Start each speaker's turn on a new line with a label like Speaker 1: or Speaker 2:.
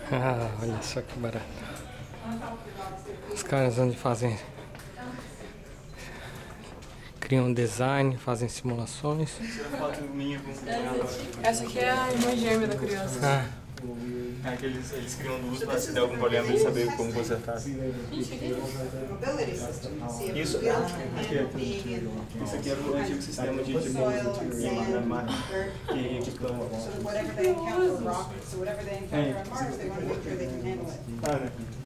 Speaker 1: Ah, olha só que barato. Os caras onde fazem, criam design, fazem simulações.
Speaker 2: Tira foto minha com ela.
Speaker 3: Essa aqui é a irmã gêmea da criança.
Speaker 1: Ah,
Speaker 2: É que eles criam luz pra se der algum problema eles saberem como consertar. Isso, isso aqui era o antigo sistema de imagem que
Speaker 4: So whatever they encounter rocks, so whatever they encounter on Mars, they want to make sure they can handle it.
Speaker 2: Ah, né?